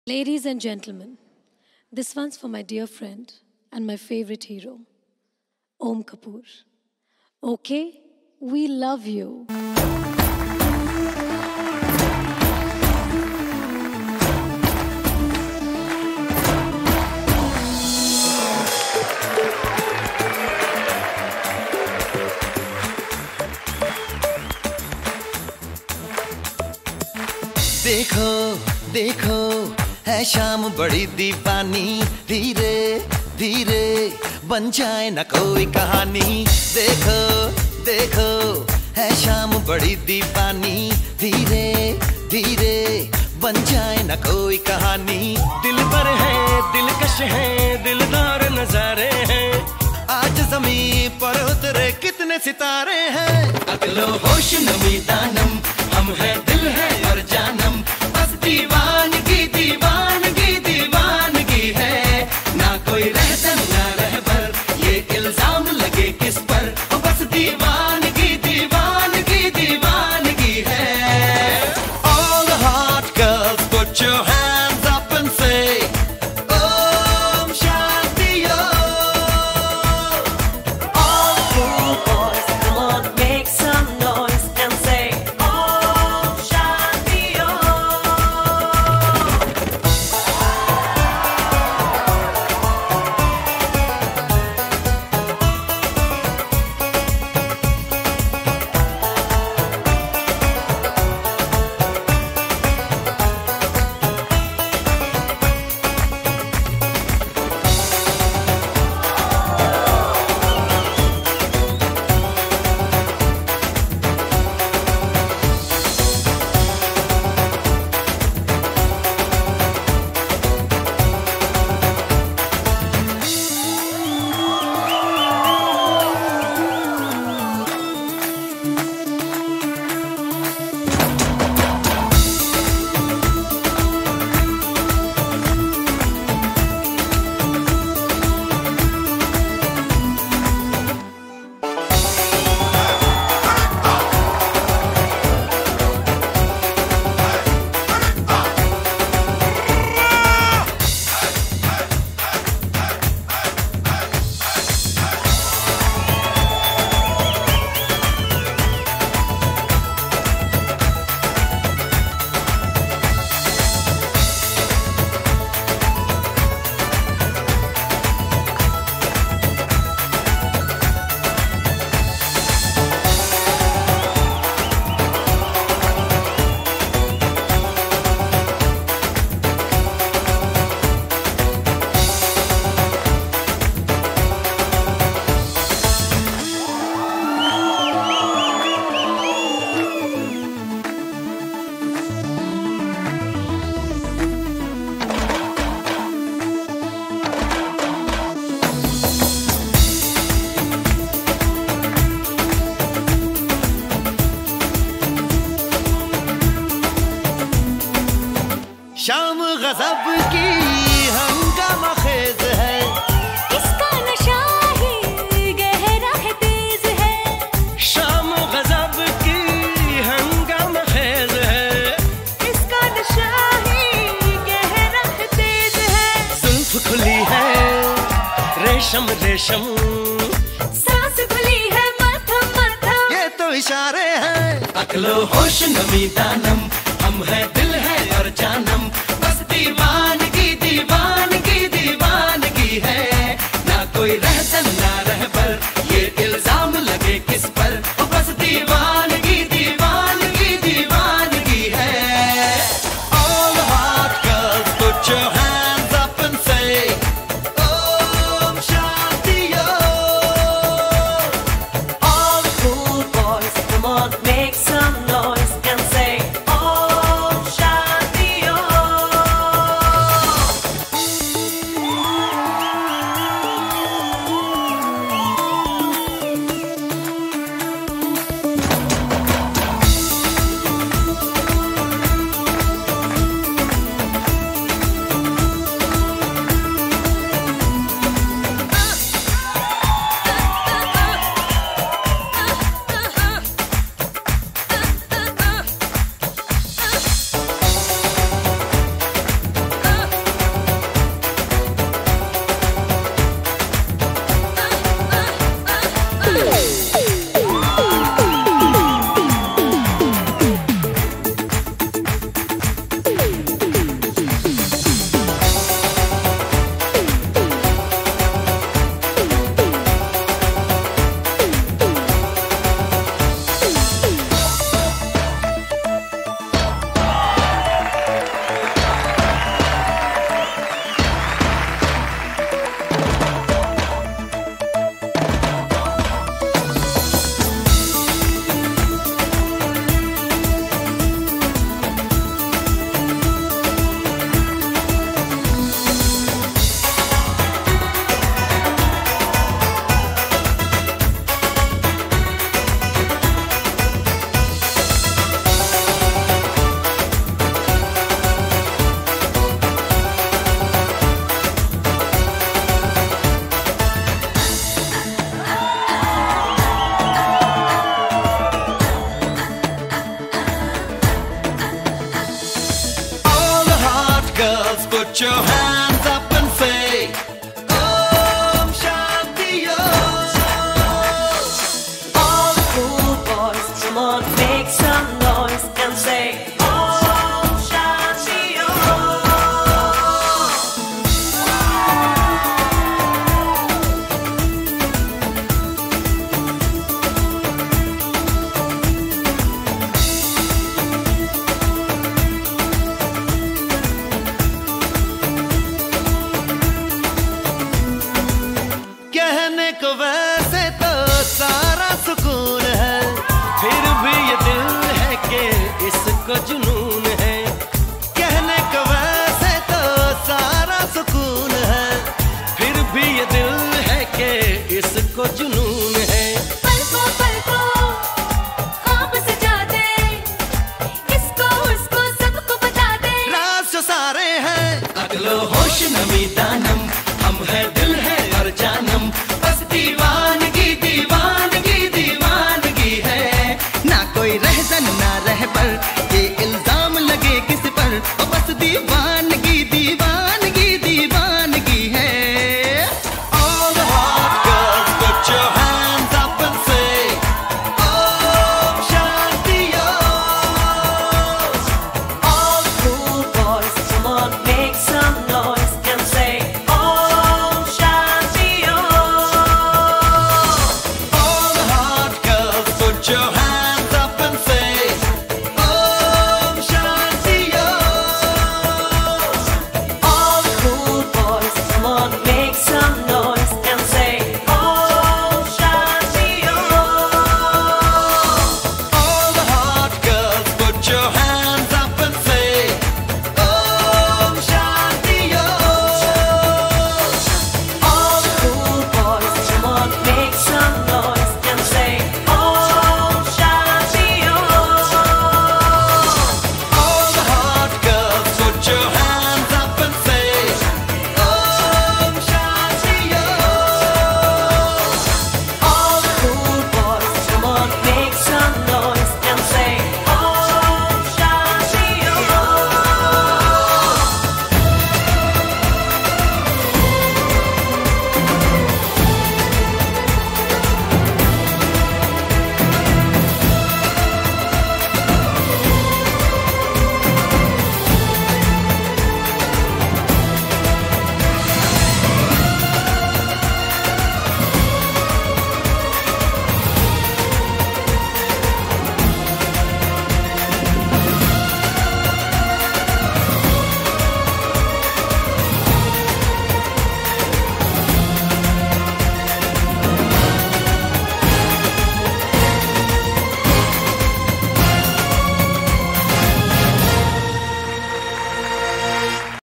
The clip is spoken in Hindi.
Ladies and gentlemen, this one's for my dear friend and my favorite hero, Om Kapoor. Okay, we love you. देखो देखो है शाम बड़ी दीवानी, धीरे धीरे बन जाए न कोई कहानी। देखो देखो है शाम बड़ी दीवानी, धीरे धीरे बन जाए न कोई कहानी। दिल पर है दिलकश है दिलदार नजारे हैं, आज जमीन पर उतरे कितने सितारे हैं। अगलो होश नमी दानम, हम है दिल है और जानम, बस दीवानगी दीवानगी दीवानगी है। ना कोई रहता ना रहबर, ये इल्जाम लगे किस पर, बस दीवानगी दीवानगी दीवानगी है। All the hot girls put your hands up and say Om Shanti Om. All the cool boys, come on, make some noise and say Om Shanti Om. शाम गजब की हंगामा खेज है, इसका नशा ही गहरा है तेज है। शाम गजब की हंगामा खेज है, इसका नशा ही गहरा है तेज है। जुल्फ खुली है रेशम रेशम, सांस खुली है मध्यम मध्यम, ये तो इशारे हैं। अकलो होश नमी दानम, हम है दिल है और जानम, बस दीवानगी दीवानगी दीवानगी है। ना कोई रहता ना रहबर, ये इल्जाम लगे किस पर, बस दीवानगी दीवानगी दीवानगी है। All the hot girls put your hands up and say Om Shanti Om. all the cool boys, come on, make some noise and say Om Shanti Om. Put your hands up and say, Om Shanti Om. All the cool boys, come on, make some noise and say Om Shanti Om. कहने को वैसे तो सारा सुकून है, फिर भी ये दिल है कि इसको जुनून है। कहने को वैसे तो सारा सुकून है, फिर भी ये दिल है कि इसको जुनून है। पलकों पलकों ख्वाब सजा दे, इसको उसको सबको बता दे। राज जो सारे हैं अगलो होश नमी दानम, हम है दिल है और जानम, बस दीवार